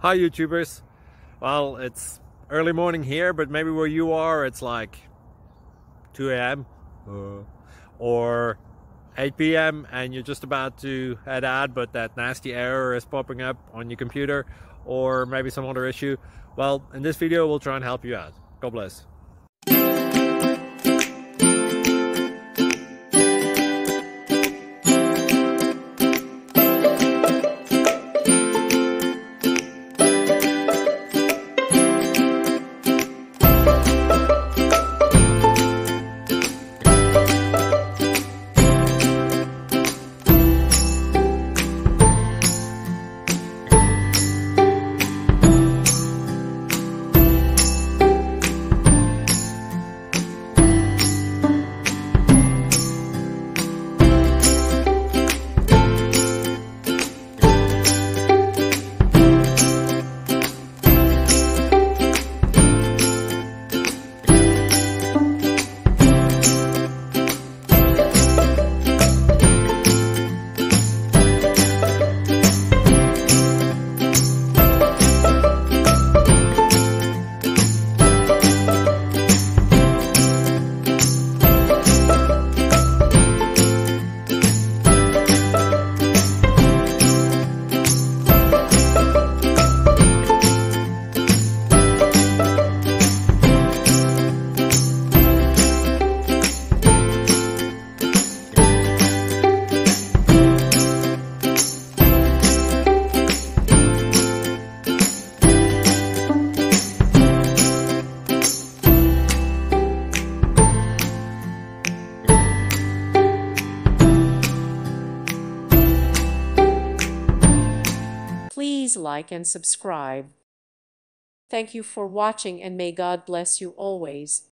Hi YouTubers. Well, it's early morning here, but maybe where you are it's like 2 a.m. or 8 p.m. and you're just about to head out, but that nasty error is popping up on your computer, or maybe some other issue. Well, in this video we'll try and help you out. God bless. Please like and subscribe. Thank you for watching, and may God bless you always.